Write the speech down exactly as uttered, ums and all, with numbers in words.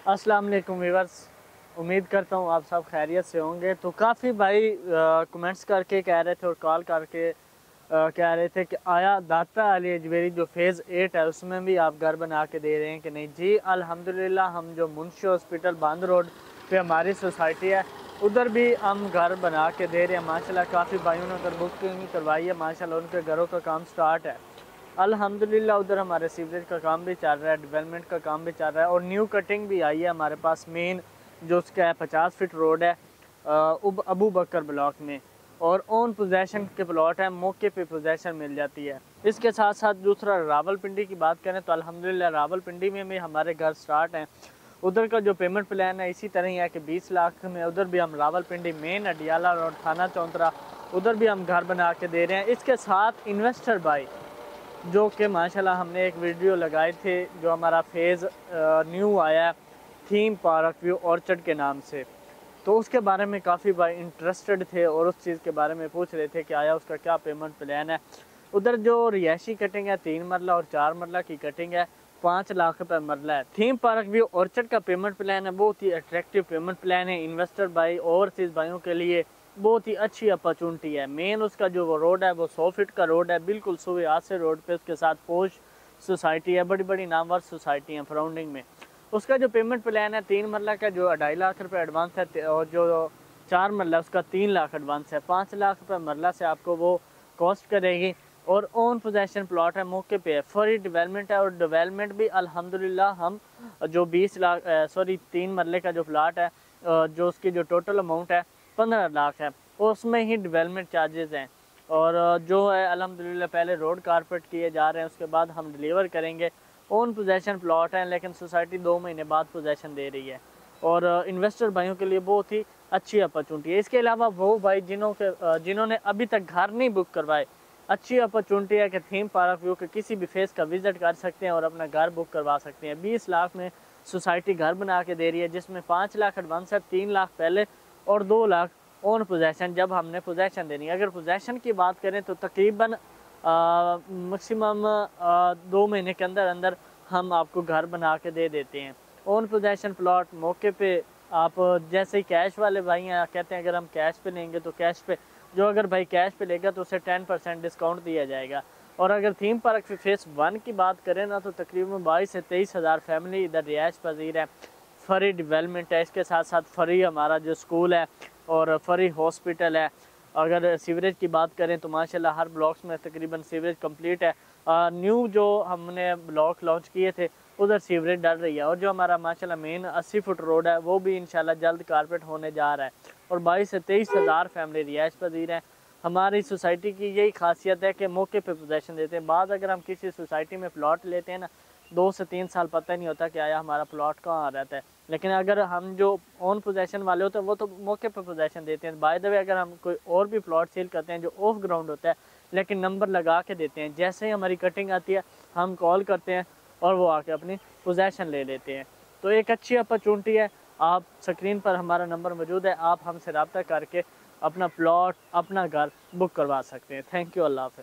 अस्सलाम वालेकुम व्यूअर्स, उम्मीद करता हूँ आप सब खैरियत से होंगे। तो काफ़ी भाई कमेंट्स करके कह रहे थे और कॉल करके आ, कह रहे थे कि आया दाता अली अजमेरी जो फेज़ एट है उसमें भी आप घर बना के दे रहे हैं कि नहीं। जी अल्हम्दुलिल्लाह, हम जो मुंशी हॉस्पिटल बांद रोड पे हमारी सोसाइटी है उधर भी हम घर बना के दे रहे हैं। माशाल्लाह काफ़ी भाइयों ने उधर बुकिंग करवाई है, माशाल्लाह उनके घरों का काम स्टार्ट है अल्हम्दुलिल्लाह। उधर हमारे सीवरेज का काम भी चल रहा है, डेवलपमेंट का काम भी चल रहा है और न्यू कटिंग भी आई है हमारे पास। मेन जो उसका है पचास फीट रोड है उब अबू बकर ब्लॉक में, और ओन पोजेशन के प्लॉट है, मौके पे पोजेशन मिल जाती है। इसके साथ साथ दूसरा रावलपिंडी की बात करें तो अल्हम्दुलिल्लाह रावलपिंडी में भी हमारे घर स्टार्ट हैं। उधर का जो पेमेंट प्लान है इसी तरह ही है कि बीस लाख में उधर भी हम रावलपिंडी मेन अडियाला रोड थाना चौंतरा उधर भी हम घर बना के दे रहे हैं। इसके साथ इन्वेस्टर भाई जो कि माशाल्लाह हमने एक वीडियो लगाए थे जो हमारा फेज़ न्यू आया थीम पार्क व्यू ऑर्चर्ड के नाम से, तो उसके बारे में काफ़ी भाई इंटरेस्टेड थे और उस चीज़ के बारे में पूछ रहे थे कि आया उसका क्या पेमेंट प्लान है। उधर जो रिहायशी कटिंग है तीन मरला और चार मरला की कटिंग है, पाँच लाख रुपये मरला है। थीम पार्क व्यू ऑर्चर्ड का पेमेंट प्लान है बहुत ही अट्रैक्टिव पेमेंट प्लान है इन्वेस्टर भाई ओवरसीज़ भाइयों के लिए, बहुत ही अच्छी अपॉर्चुनिटी है। मेन उसका जो वो रोड है वो सौ फीट का रोड है, बिल्कुल सुबह आज से रोड पे, उसके साथ पोश सोसाइटी है, बड़ी बड़ी नामवर सोसाइटी हैं सराउंडिंग में। उसका जो पेमेंट प्लान है तीन मरला का जो ढाई लाख रुपए एडवांस है और जो चार मरला उसका तीन लाख एडवांस है, पाँच लाख रुपए मरला से आपको वो कॉस्ट करेगी। और ओन पोजेशन प्लॉट है, मौके पे है, फ्री डेवलपमेंट है और डेवलपमेंट भी अल्हम्दुलिल्लाह हम जो बीस लाख सॉरी तीन मरले का जो प्लाट है जो उसकी जो टोटल अमाउंट है पंद्रह लाख है, उसमें ही डेवलपमेंट चार्जेस हैं। और जो है अल्हम्दुलिल्लाह पहले रोड कारपेट किए जा रहे हैं, उसके बाद हम डिलीवर करेंगे। ओन पोजेशन प्लॉट है लेकिन सोसाइटी दो महीने बाद पोजेशन दे रही है और इन्वेस्टर भाइयों के लिए बहुत ही अच्छी अपॉर्चुनिटी है। इसके अलावा वो भाई जिन्हों के जिन्होंने अभी तक घर नहीं बुक करवाए, अच्छी अपॉर्चुनिटी है कि थीम पार्क व्यू के किसी भी फेज़ का विज़िट कर सकते हैं और अपना घर बुक करवा सकते हैं। बीस लाख में सोसाइटी घर बना के दे रही है जिसमें पाँच लाख एडवांस है, तीन लाख पहले और दो लाख ओन पोजेशन जब हमने पोजेशन देनी है। अगर पोजेशन की बात करें तो तकरीबन मैक्सिमम दो महीने के अंदर अंदर हम आपको घर बना के दे देते हैं। ओन पोजेशन प्लॉट मौके पे आप जैसे ही कैश वाले भाई हैं कहते हैं अगर हम कैश पे लेंगे तो कैश पे जो अगर भाई कैश पे लेगा तो उसे टेन परसेंट डिस्काउंट दिया जाएगा। और अगर थीम पार्क फेज़ वन की बात करें ना तो तकरीबन बाईस से तेईस हज़ार फैमिली इधर रिहाइश पजीर है, फ्री डेवलपमेंट है, इसके साथ साथ फ्री हमारा जो स्कूल है और फ्री हॉस्पिटल है। अगर सीवरेज की बात करें तो माशाल्लाह हर ब्लॉक्स में तकरीबन सीवरेज कंप्लीट है। आ, न्यू जो हमने ब्लॉक लॉन्च किए थे उधर सीवरेज डल रही है और जो हमारा माशाल्लाह मेन अस्सी फुट रोड है वो भी इंशाल्लाह जल्द कारपेट होने जा रहा है और बाईस से तेईस हज़ार फैमिली रिहाइश पजीर हैं। हमारी सोसाइटी की यही खासियत है कि मौके पे पोजेशन देते हैं। बाद अगर हम किसी सोसाइटी में प्लॉट लेते हैं ना दो से तीन साल पता ही नहीं होता कि आया हमारा प्लॉट कहाँ रहता है, लेकिन अगर हम जो ओन पोजेशन वाले होते हैं वो तो मौके पे पोजेशन देते हैं। बाय द वे अगर हम कोई और भी प्लॉट सेल करते हैं जो ऑफ ग्राउंड होता है लेकिन नंबर लगा के देते हैं, जैसे ही हमारी कटिंग आती है हम कॉल करते हैं और वो आके अपनी पोजेशन ले लेते हैं। तो एक अच्छी अपॉर्चुनिटी है। आप स्क्रीन पर हमारा नंबर मौजूद है, आप हमसे रब्ता करके अपना प्लॉट अपना घर बुक करवा सकते हैं। थैंक यू, अल्लाह हाफ़िज़।